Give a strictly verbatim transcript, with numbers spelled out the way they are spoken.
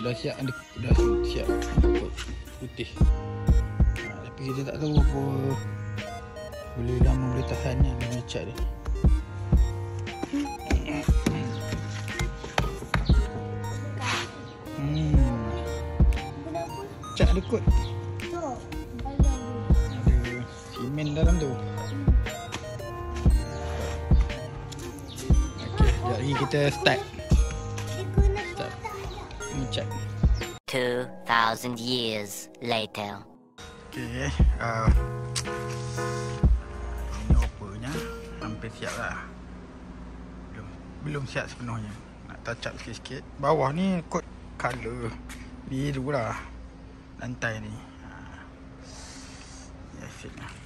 dah siap, dah siap kot putih. Ha, tapi kita tak tahu apa boleh lama boleh tahan ni dengan cat dia. Hmm. Cat ada kot. Ada simen dalam tu. Okey, sekejap lagi kita start. Start. Ni cat. two thousand years later. Okey, uh, ini opernya hampir siap lah. Belum, belum siap sepenuhnya. Nak touch up sikit-sikit. Bawah ni kot color biru lah lantai ni. Ha. Yes, lah.